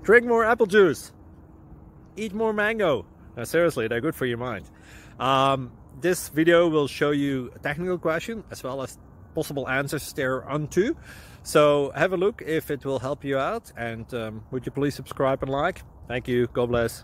Drink more apple juice. Eat more mango. No, seriously, they're good for your mind. This video will show you a technical question as well as possible answers thereunto. So have a look if it will help you out, and would you please subscribe and like? Thank you. God bless.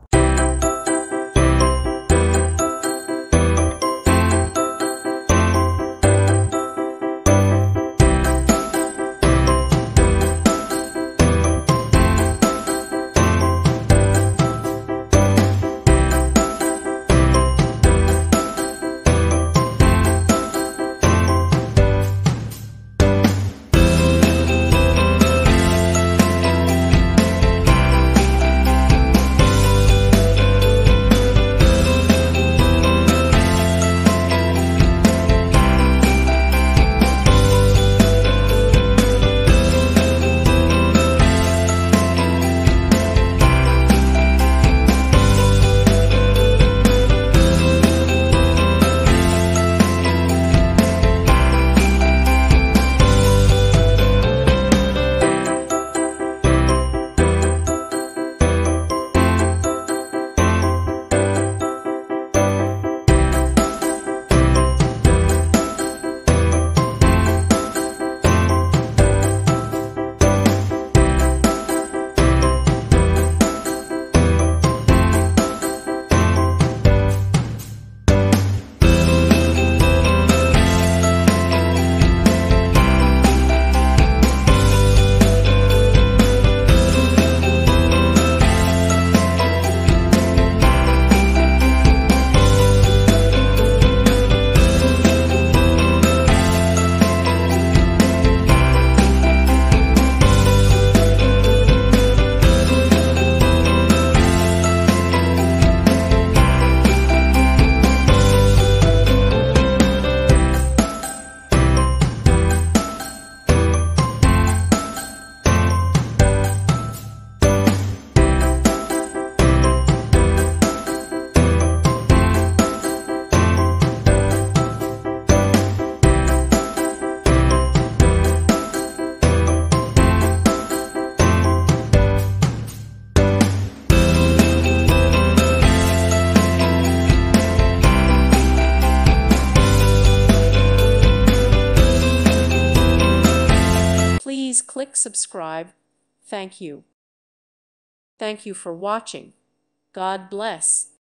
Please click subscribe. Thank you. Thank you for watching. God bless.